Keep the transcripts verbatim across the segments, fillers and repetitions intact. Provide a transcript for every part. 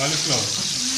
cauliflower.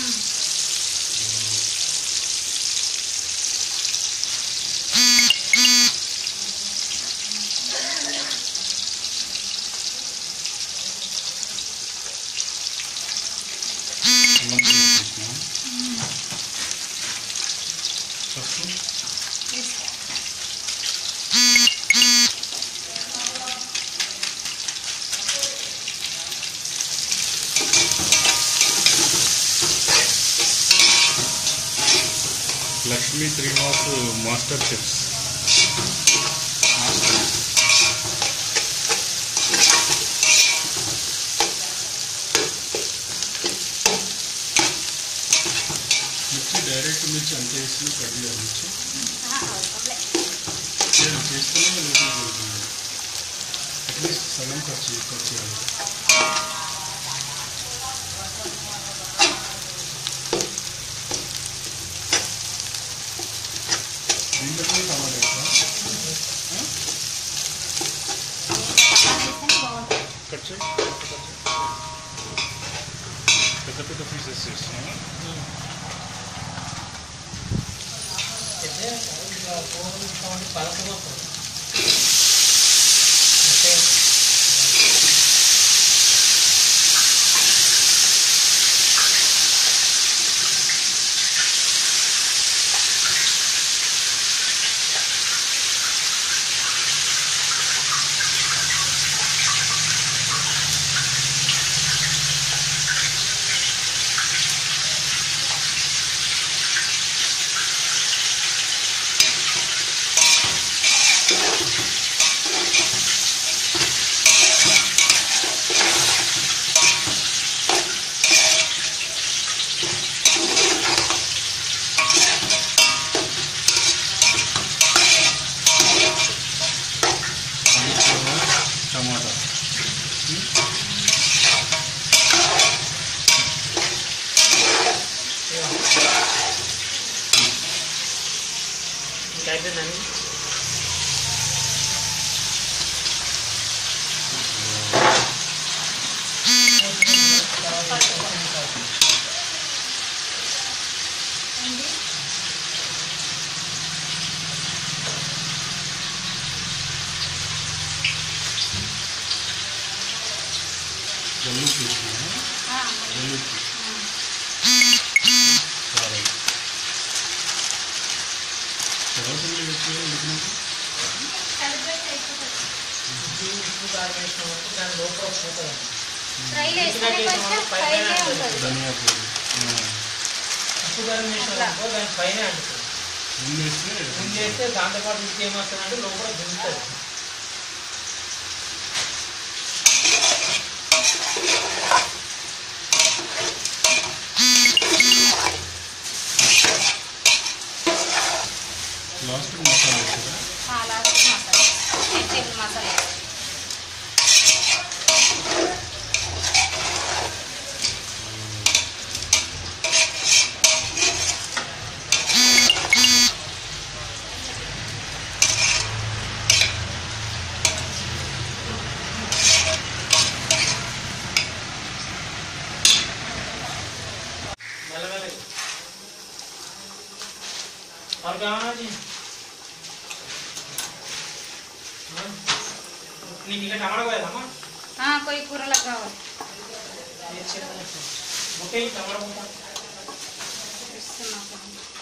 Lakshmi three was master chefs. Master. मिर्ची direct मिर्ची अंते इसमें कट दिया मिर्ची. हाँ कम्प्लीट. ये टेस्ट नहीं लगेगा बोलते हैं. एटलीस्ट सगन कच्ची कच्ची है. కట్ చేయి పెద్ద పెద్ద పీసెస్ చేస్తున్నాను टमाटर कैसे नहीं जल्दी पीसना है. हाँ जल्दी पीसना. सारा चलो जल्दी देखिए लिखना है. सेलिब्रेट कैसे करते हैं? जो इसको बार में इसको तो लो प्रॉप होता है. फ्राई ले इसमें पच्चा फ्राई ले होता है. धनिया पूरी. हाँ. इसको बार में इसको तो दान फ्राई नहीं आते. उनमें से उनमें से दांत पाट उनके मसाले ना लो प्रॉप भूनते हैं. लास्ट में मसाला है. हाँ लास्ट में मसाला. एक टेबल मसाला. और क्या होना जी? नीचे टमाटर को है ना? हाँ कोई पूरा लगा हुआ. ये अच्छे से मोटे ही टमाटर होता. इससे मसाला.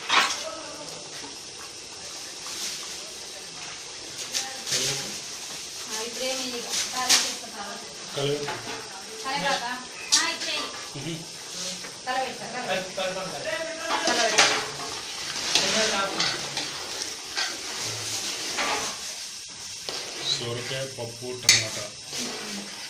हाँ इतने मिलेगा. सारे चीज़ पता है. कल. सारे पता. हाँ इतने. हम्म. कल बैठा कल. कल कल कल. कल बैठा. సొరకాయ పప్పు టమాటా